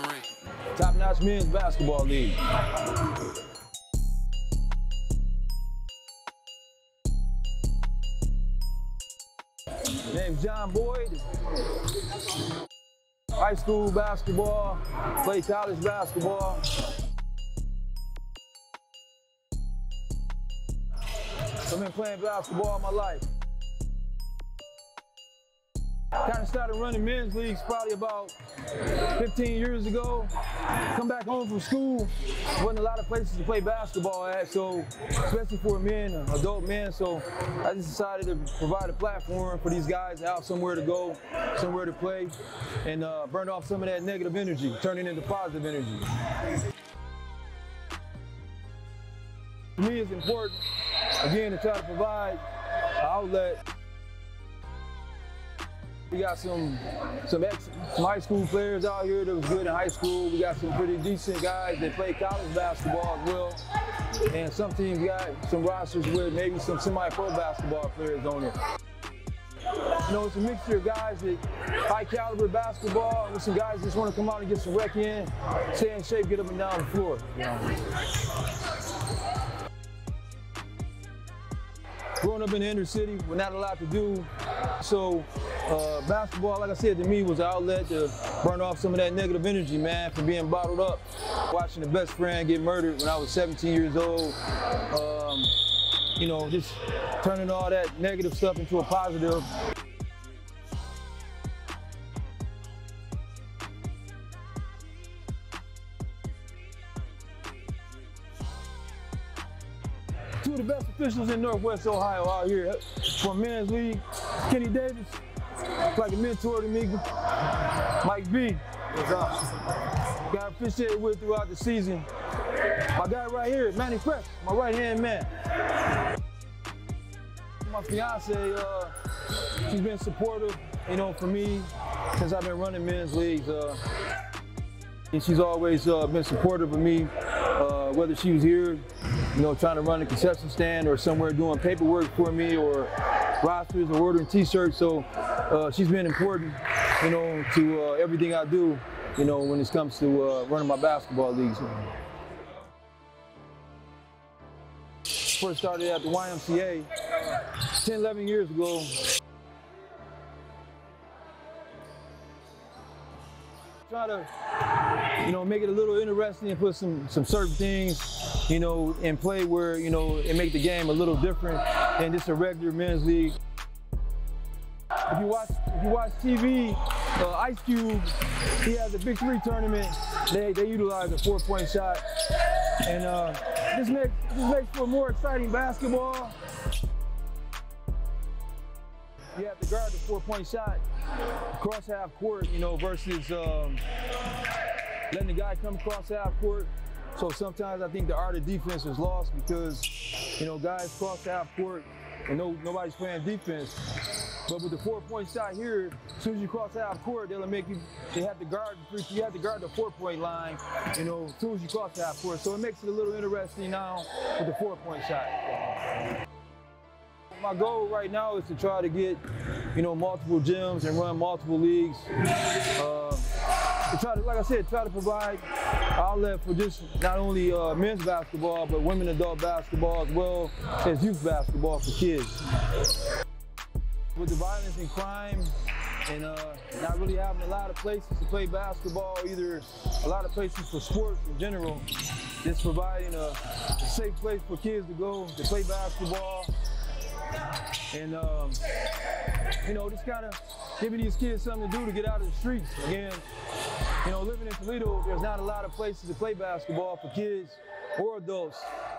Top-notch men's basketball league. Name's John Boyd. High school basketball, played college basketball. I've been playing basketball all my life. Kind of started running men's leagues probably about 15 years ago. Come back home from school, wasn't a lot of places to play basketball at, so especially for men, adult men, so I just decided to provide a platform for these guys to have somewhere to go, somewhere to play, and burn off some of that negative energy, turn it into positive energy. For me, it's important, again, to try to provide an outlet. We got some high school players out here that was good in high school. We got some pretty decent guys that play college basketball as well. And some teams got some rosters with maybe some semi-pro basketball players on it. You know, it's a mixture of guys that high caliber basketball with some guys that just want to come out and get some rec in, stay in shape, get up and down the floor. You know. Growing up in the inner city with not a lot to do, so basketball, like I said, to me was an outlet to burn off some of that negative energy, man, from being bottled up. Watching the best friend get murdered when I was 17 years old, you know, just turning all that negative stuff into a positive. Two of the best officials in Northwest Ohio out here for men's league. Kenny Davis, like a mentor to me. Mike B, got officiated with throughout the season. My guy right here, Manny Fresh, my right-hand man. My fiance, she's been supportive, you know, for me since I've been running men's leagues. And she's always been supportive of me, whether she was here, you know, trying to run a concession stand or somewhere doing paperwork for me or rosters or ordering t-shirts. So she's been important, you know, to everything I do, you know, when it comes to running my basketball leagues. First started at the YMCA 10, 11 years ago. Try to, you know, make it a little interesting and put some certain things, you know, in play where, you know, it make the game a little different than just a regular men's league. If you watch TV, Ice Cube, he has a Big Three tournament. They utilize a 4-point shot, and this makes for more exciting basketball. You have to guard the 4-point shot across half court, you know, versus letting the guy come across half court. So sometimes I think the art of defense is lost because, you know, guys cross half court and nobody's playing defense. But with the 4-point shot here, as soon as you cross half court, they have to guard the 4-point line, you know, as soon as you cross half court. So it makes it a little interesting now with the 4-point shot. My goal right now is to try to get, you know, multiple gyms and run multiple leagues. To try to, like I said, try to provide an outlet for just not only men's basketball, but women adult basketball as well as youth basketball for kids. With the violence and crime and not really having a lot of places to play basketball, either a lot of places for sports in general, just providing a safe place for kids to go to play basketball. And, you know, just kind of giving these kids something to do to get out of the streets. Again, you know, living in Toledo, there's not a lot of places to play basketball for kids or adults.